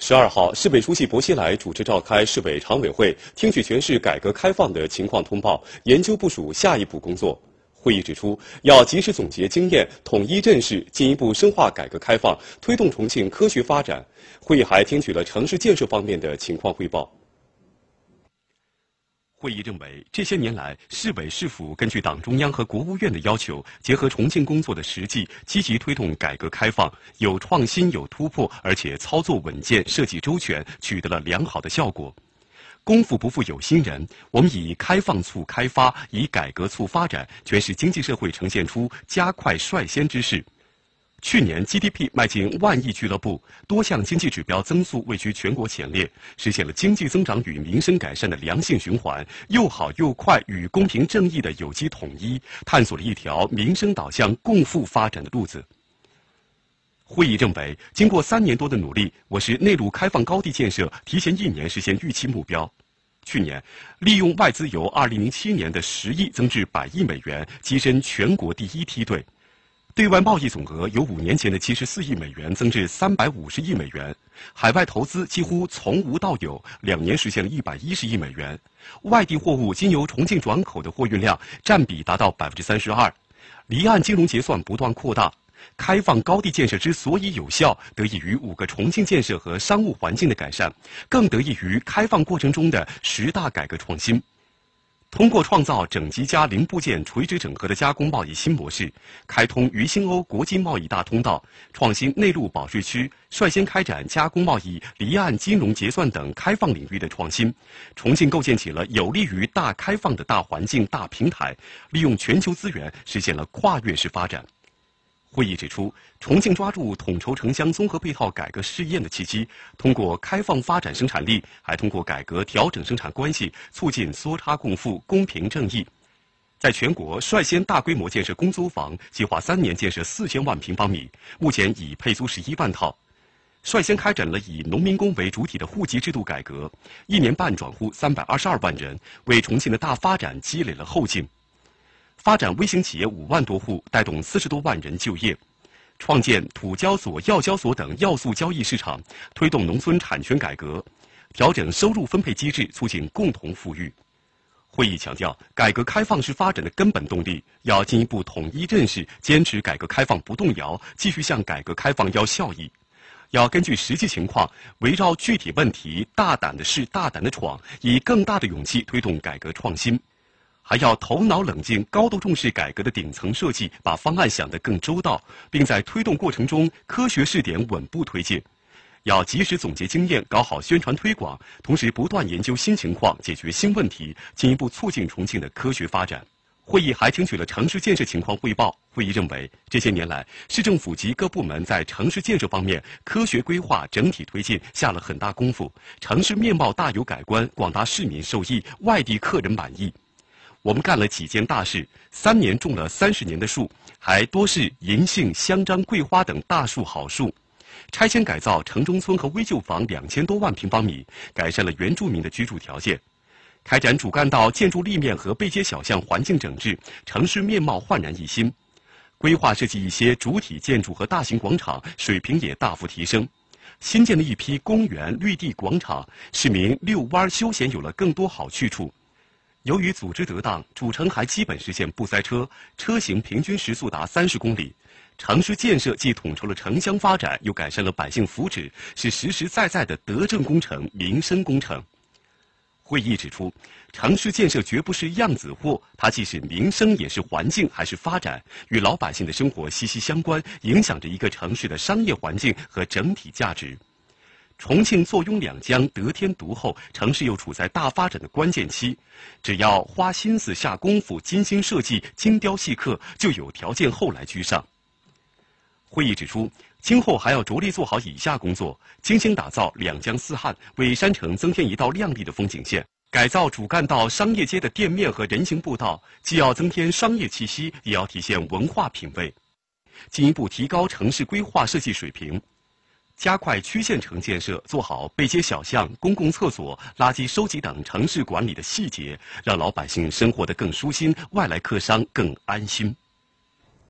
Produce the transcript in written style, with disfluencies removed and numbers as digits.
12号，市委书记薄熙来主持召开市委常委会，听取全市改革开放的情况通报，研究部署下一步工作。会议指出，要及时总结经验，统一认识，进一步深化改革开放，推动重庆科学发展。会议还听取了城市建设方面的情况汇报。会议认为，这些年来，市委市府根据党中央和国务院的要求，结合重庆工作的实际，积极推动改革开放，有创新、有突破，而且操作稳健、设计周全，取得了良好的效果。功夫不负有心人，我们以开放促开发，以改革促发展，全市经济社会呈现出加快率先之势。去年 GDP 迈进万亿俱乐部，多项经济指标增速位居全国前列，实现了经济增长与民生改善的良性循环，又好又快与公平正义的有机统一，探索了一条民生导向共富发展的路子。会议认为，经过3年多的努力，我市内陆开放高地建设提前1年实现预期目标。去年，利用外资由2007年的10亿增至100亿美元，跻身全国第1梯队。对外贸易总额由5年前的74亿美元增至350亿美元，海外投资几乎从无到有，2年实现了110亿美元。外地货物经由重庆转口的货运量占比达到32%，离岸金融结算不断扩大。开放高地建设之所以有效，得益于5个重庆建设和商务环境的改善，更得益于开放过程中的10大改革创新。通过创造整机加零部件垂直整合的加工贸易新模式，开通渝新欧国际贸易大通道，创新内陆保税区，率先开展加工贸易、离岸金融结算等开放领域的创新。重庆构建起了有利于大开放的大环境、大平台，利用全球资源实现了跨越式发展。会议指出，重庆抓住统筹城乡综合配套改革试验的契机，通过开放发展生产力，还通过改革调整生产关系，促进缩差共富、公平正义。在全国率先大规模建设公租房，计划3年建设4000万平方米，目前已配租11万套。率先开展了以农民工为主体的户籍制度改革，1年半转户322万人，为重庆的大发展积累了后劲。发展微型企业5万多户，带动40多万人就业；创建土交所、药交所等要素交易市场，推动农村产权改革；调整收入分配机制，促进共同富裕。会议强调，改革开放是发展的根本动力，要进一步统一认识，坚持改革开放不动摇，继续向改革开放要效益。要根据实际情况，围绕具体问题，大胆的试，大胆的闯，以更大的勇气推动改革创新。还要头脑冷静，高度重视改革的顶层设计，把方案想得更周到，并在推动过程中科学试点，稳步推进。要及时总结经验，搞好宣传推广，同时不断研究新情况，解决新问题，进一步促进重庆的科学发展。会议还听取了城市建设情况汇报。会议认为，这些年来，市政府及各部门在城市建设方面科学规划、整体推进下了很大功夫，城市面貌大有改观，广大市民受益，外地客人满意。我们干了几件大事，3年种了30年的树，还多是银杏、香樟、桂花等大树好树。拆迁改造城中村和危旧房2000多万平方米，改善了原住民的居住条件。开展主干道建筑立面和背街小巷环境整治，城市面貌焕然一新。规划设计一些主体建筑和大型广场，水平也大幅提升。新建了一批公园、绿地广场，市民遛弯休闲有了更多好去处。由于组织得当，主城还基本实现不塞车，车行平均时速达30公里。城市建设既统筹了城乡发展，又改善了百姓福祉，是实实在在的德政工程、民生工程。会议指出，城市建设绝不是样子货，它既是民生，也是环境，还是发展，与老百姓的生活息息相关，影响着一个城市的商业环境和整体价值。重庆坐拥两江，得天独厚，城市又处在大发展的关键期，只要花心思下功夫，精心设计，精雕细刻，就有条件后来居上。会议指出，今后还要着力做好以下工作：精心打造两江四汉，为山城增添一道亮丽的风景线；改造主干道商业街的店面和人行步道，既要增添商业气息，也要体现文化品味；进一步提高城市规划设计水平。加快区县城建设，做好背街小巷、公共厕所、垃圾收集等城市管理的细节，让老百姓生活得更舒心，外来客商更安心。